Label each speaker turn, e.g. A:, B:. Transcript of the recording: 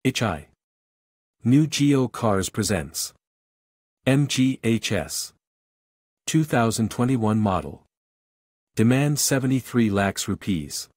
A: HI. New Geo Cars presents MGHS 2021 model. Demand 73 lakhs rupees.